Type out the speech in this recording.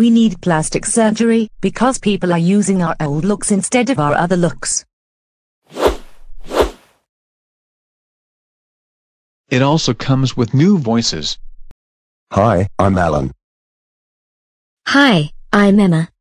We need plastic surgery, because people are using our old looks instead of our other looks. It also comes with new voices. Hi, I'm Alan. Hi, I'm Emma.